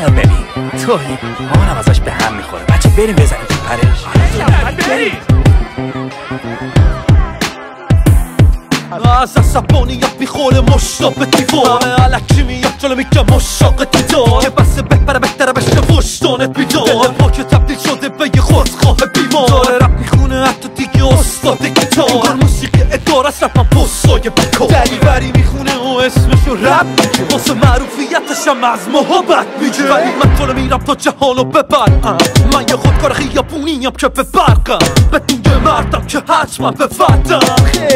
اینو ببین توهی مامانم ازش به هم میخوره بچه بریم بزنیم تو پرش بریم از عصبانیت میخوره مشتاق به دیوار همه علکی میاد جلو میگه مشتاق دیدار که بسه بهتره بشه وجدانت بیدار دل ما که تبدیل شده به یه خودخواه بیمار داره رپ میخونه حتی دیگه استاد گیتار انگار موسیقی ادار از رپ هم پستای بیکار دریوری میخونه و اسمشو رپ میگه واسه معروفیتش هم از محبت میگه ولی من تو رو میرم تا جهانو ببرم من یه خودکار خیابونیم که به برقم بدون یه مردم که حتما به وردم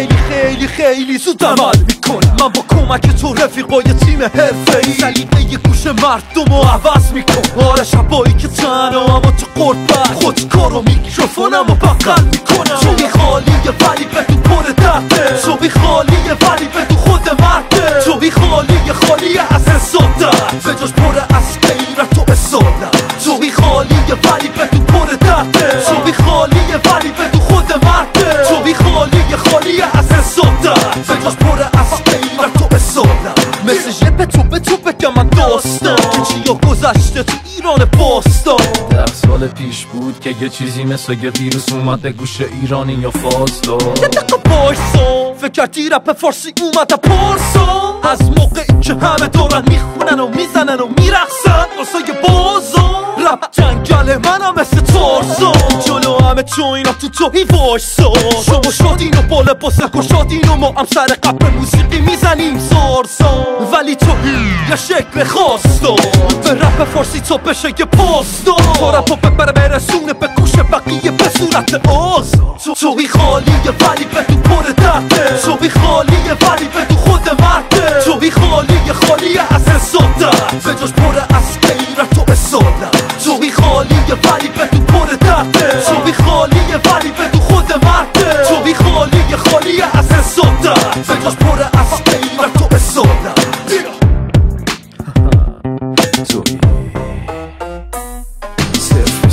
خیلی زود عمل میکنم من با کمک تو رفیقای تیم حرفه‌ای سلیقه یه گوش مردمو عوض میکنم آره شبایی که تنها اما تو قربت خودکار و میکروفونمو بغل میکنم تو خالیه ولی بدون پر درده تو خالیه ولی بدون خود مرده تو خالیه از حسادت به جاش پر از غیرت و اصالت تو خالیه ولی بدون پر درده تو خالیه ولی بدون خود مرده تو خالیه از حسادت به جاش پر از غیرت و اصالت مثل یه به تو بگم من داستان که چیا گذشته تو ایران باستان 10 سال پیش بود که یه چیزی مثل یه ویروس اومد به گوش ایرانی یا فارس داد یه دقیقه بایسا فکر کردی رپ فارسی اومده پارسا از موقعی که همه دارن میخونن و میزنن و میرقصن واسه بازار رپ جنگل منم مثل تارزان جلو همه چوینا تو توهی وایسا شما شادین و با لباس گشادین و ما هم سر قبر موسیقی میزنیم زارزان ولی توهی یه شکل خاص داد به رپ فارسی تا بشه یه پاس داد تا رپو ببره برسونه به گوش بقیه به صورت آزاد توهی خالیه ولی بدون پر درده توهی خالیه ولی بدون خود مرده توهی خالیه از حسادت به جاش پر از غیرت و اصالت توهی خالیه ولی بدون پر درده توهی خالیه ولی بدون خود مرده توهی خالیه از حسادت به جاش پر از غیرت و اصالت توهی صرف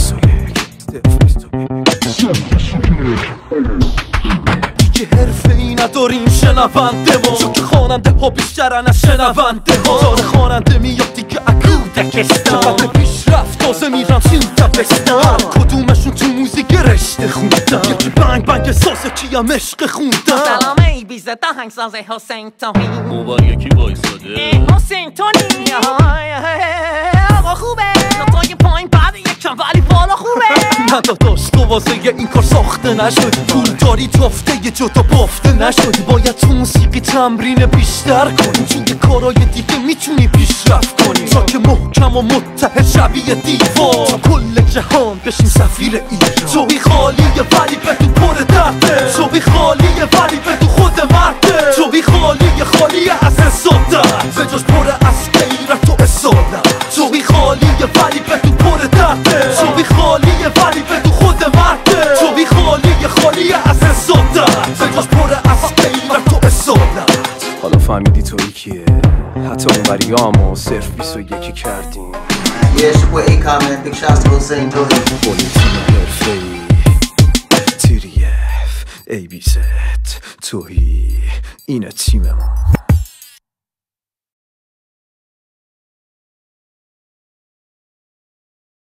21 دیگه حرفه ای نداریم شنونده ما چون که خواننده ها بیشترن از شنونده ها داره خواننده میاد دیگه اکودکستان چقدر پیشرفت تازه میرم تو تبستان هر کدومشون تو موزیک رشته خوندن یکی بنگ بنگ سازه کیم عشق خوندن سلام ای بیزه آهنگساز حسین توهی موبایل یکی وایساده حسین توهی آقا خوبه نتای پایین بعد یکم ولی بالا خوبه نداداش تو واسه این کار ساخته نشدی پول داری تافته یه جدا بافته نشدی باید تو موسیقی تمرین بیشتر کنی چون یه کارای دیگه میتونی پیشرفت کنی تا که محکم و متحد شبیه دیوار تا کل جهان بشیم سفیر ایران توهی خالیه ولی بدون پر درده توهی خالیه ولی بدون خود مرده توهی خالیه از حسادت به جاش پر از غیرت و اصالت توهی خالیه ولی بدون پر درده توهی خالیه ولی بدون خود مرده توهی خالیه از حسادت به جاش پر از غیرت و اصالت حالا فهمیدی تویی کیه حتی اون وریامو صرف 21 کردیم Yes, with a comment, big shouts to Hussein Tohey. بولی تیم حرفه‌ای TDF ABZ توهی اینه تیم ما